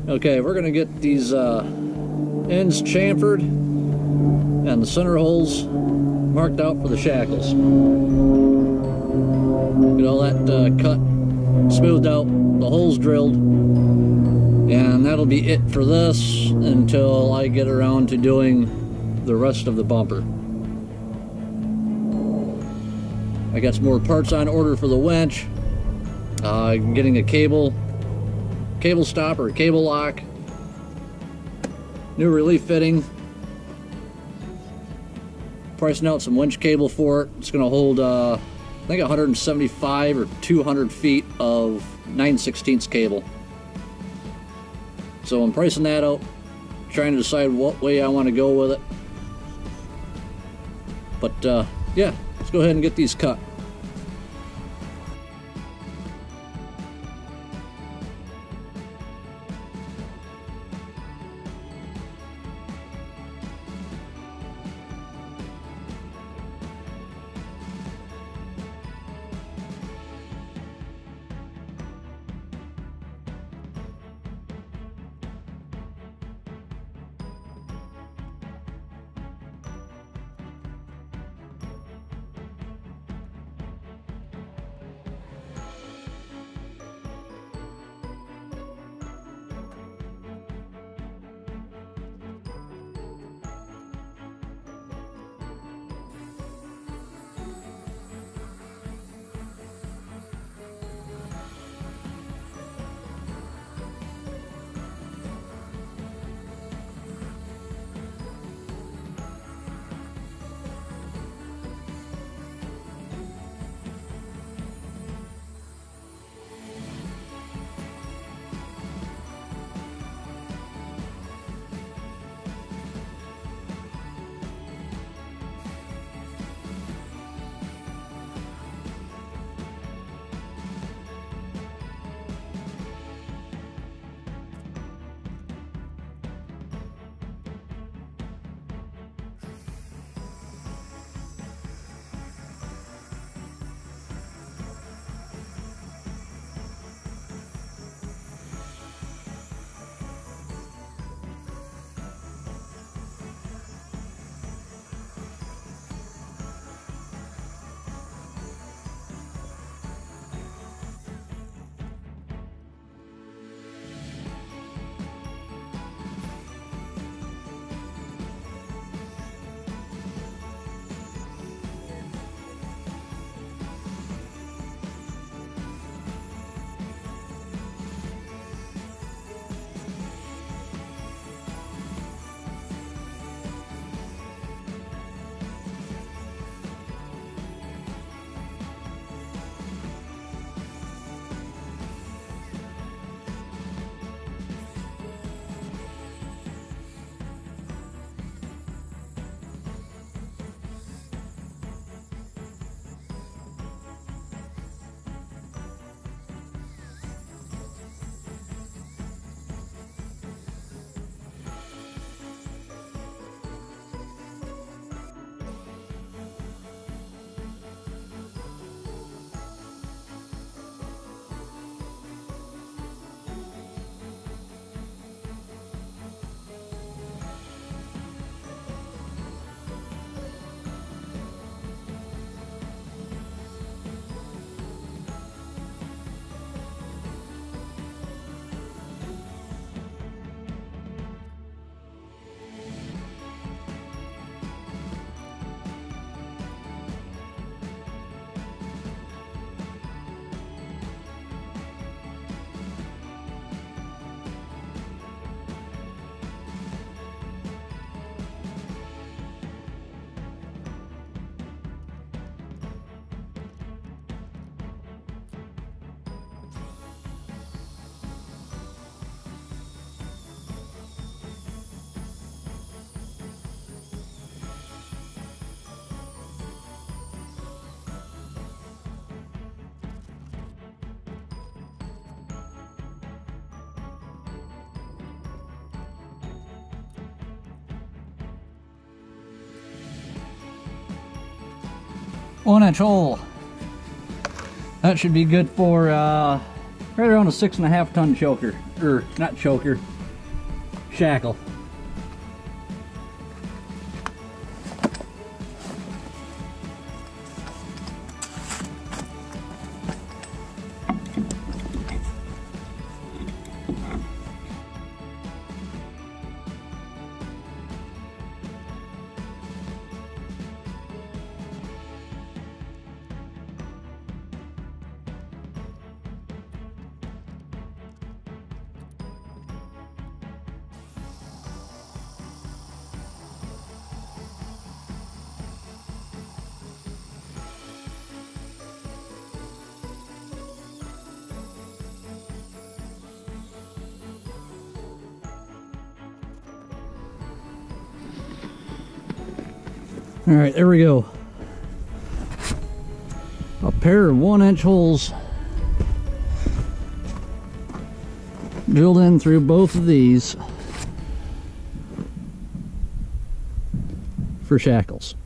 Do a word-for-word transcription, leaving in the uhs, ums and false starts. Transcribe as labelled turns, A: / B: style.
A: Okay, we're gonna get these uh, ends chamfered and the center holes marked out for the shackles. Get all that uh, cut, smoothed out, the holes drilled, and that'll be it for this until I get around to doing the rest of the bumper. I got some more parts on order for the winch. Uh, getting a cable, cable stopper, cable lock, new relief fitting, pricing out some winch cable for it. It's going to hold, uh, I think, one hundred seventy-five or two hundred feet of nine sixteenths cable. So I'm pricing that out, trying to decide what way I want to go with it. But uh, yeah, let's go ahead and get these cut. One inch hole. That should be good for uh, right around a six and a half ton choker, or not choker, Shackle. All right, there we go. A pair of one inch holes drilled in through both of these for shackles.